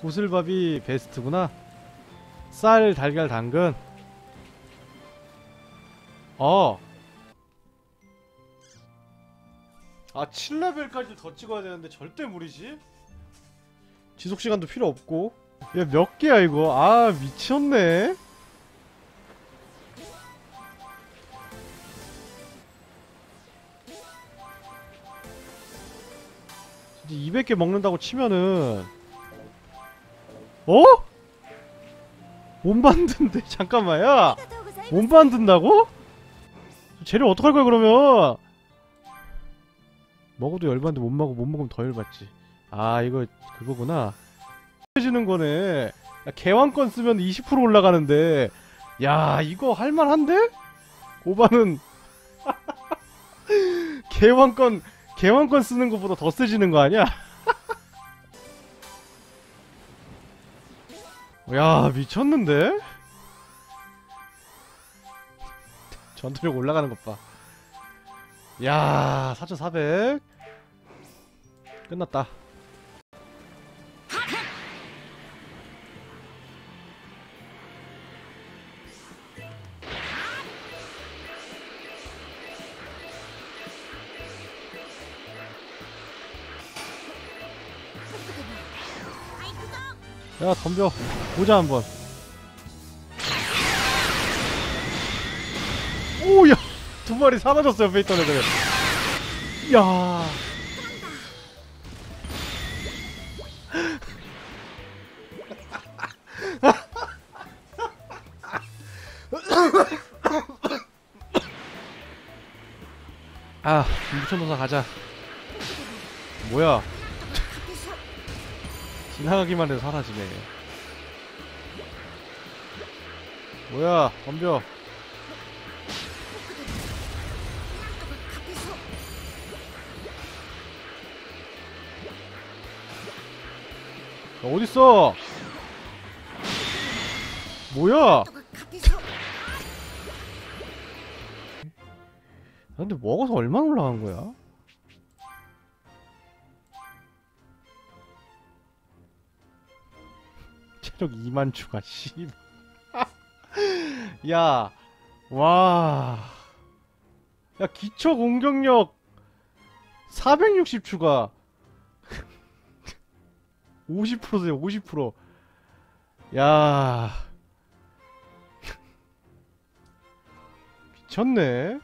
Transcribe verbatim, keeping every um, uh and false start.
구슬밥이 베스트구나. 쌀, 달걀, 당근. 어. 아, 칠 레벨까지 더 찍어야 되는데 절대 무리지? 지속시간도 필요 없고. 야, 몇 개야 이거? 아, 미쳤네. 진짜 이백 개 먹는다고 치면은 어? 못 만든대. 잠깐만, 야! 못 만든다고? 재료 어떡할 거야 그러면? 먹어도 열받는데 못 먹어. 못 먹으면 더 열받지. 아, 이거 그거구나. 해지는 거네. 야, 개왕권 쓰면 이십 퍼센트 올라가는데. 야, 이거 할만한데? 오바는 개왕권 개왕권 쓰는 것보다 더 세지는 거 아니야? 야, 미쳤는데? 전투력 올라가는 것 봐. 야, 사천사백. 끝났다. 야, 덤벼. 보자 한번. 오야, 두 마리 사라졌어. 옆에 있던 애들. 야. 아, 무천도사 가자. 뭐야? 지나가기만 해도 사라지네. 뭐야, 덤벼. 야, 어딨어? 뭐야? 근데 먹어서 얼마나 올라간 거야? 체력 이만 추가, 씨. 야, 와. 야, 기초 공격력 사백육십 추가. 오십 퍼센트세요, 오십 퍼센트. 야. 미쳤네.